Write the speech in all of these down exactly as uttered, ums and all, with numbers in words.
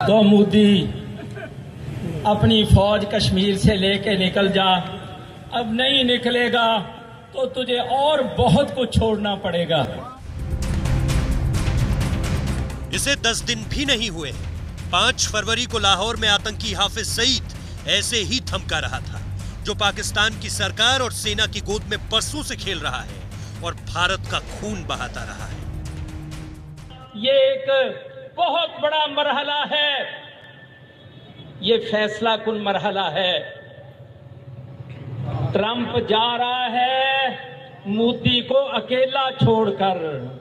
तो मोदी अपनी फौज कश्मीर से लेके निकल जा, अब नहीं निकलेगा तो तुझे और बहुत कुछ छोड़ना पड़ेगा। इसे दस दिन भी नहीं हुए, पांच फरवरी को लाहौर में आतंकी हाफिज सईद ऐसे ही धमका रहा था, जो पाकिस्तान की सरकार और सेना की गोद में बरसों से खेल रहा है और भारत का खून बहाता रहा है। ये एक बहुत बड़ा मरहला है, ये फैसला कुन मरहला है। ट्रंप जा रहा है मोदी को अकेला छोड़कर।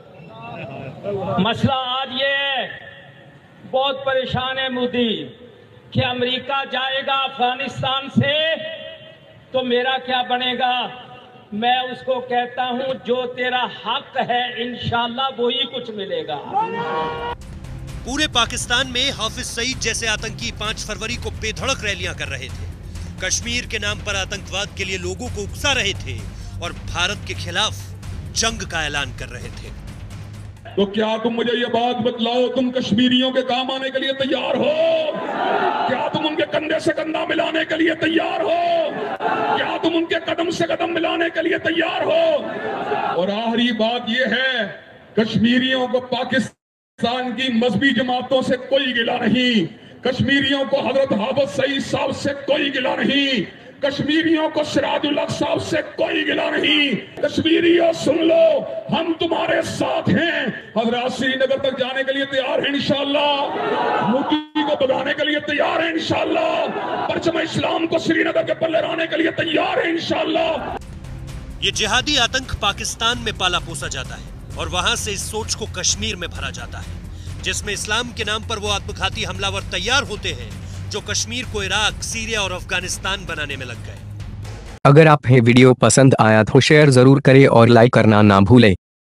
मसला आज ये है, बहुत परेशान है मोदी कि अमेरिका जाएगा अफगानिस्तान से तो मेरा क्या बनेगा। मैं उसको कहता हूं जो तेरा हक है इंशाल्लाह वो ही कुछ मिलेगा। पूरे पाकिस्तान में हाफिज सईद जैसे आतंकी पांच फरवरी को बेधड़क रैलियां कर रहे थे, कश्मीर के नाम पर आतंकवाद के लिए लोगों को उकसा रहे थे और भारत के खिलाफ जंग का ऐलान कर रहे थे। तो क्या तुम मुझे ये बात बतलाओ, तुम कश्मीरियों के काम आने के लिए तैयार हो? क्या तुम उनके कंधे से कंधा मिलाने के लिए तैयार हो? क्या तुम उनके कदम से कदम मिलाने के लिए तैयार हो? और आखिरी बात यह है, कश्मीरियों को पाकिस्तान की मजहबी जमातों से कोई गिला नहीं, कश्मीरियों को हजरत हाफिज सईद साहब से कोई गिला नहीं, कश्मीरियों को सिराजुल हक साहब से कोई गिला नहीं। कश्मीरियों सुन लो, हम तुम्हारे साथ हैं। हजरत श्रीनगर तक जाने के लिए तैयार हैं इंशाअल्लाह, मोदी को भगाने के लिए तैयार हैं इंशाअल्लाह, परचम इस्लाम को श्रीनगर के पल्ले लाने के लिए तैयार हैं इंशाअल्लाह। ये जिहादी आतंक पाकिस्तान में पाला पोसा जाता है और वहां से इस सोच को कश्मीर में भरा जाता है, जिसमें इस्लाम के नाम पर वो आत्मघाती हमलावर तैयार होते हैं जो कश्मीर को इराक, सीरिया और अफगानिस्तान बनाने में लग गए। अगर आप ये वीडियो पसंद आया तो शेयर जरूर करें और लाइक करना ना भूलें।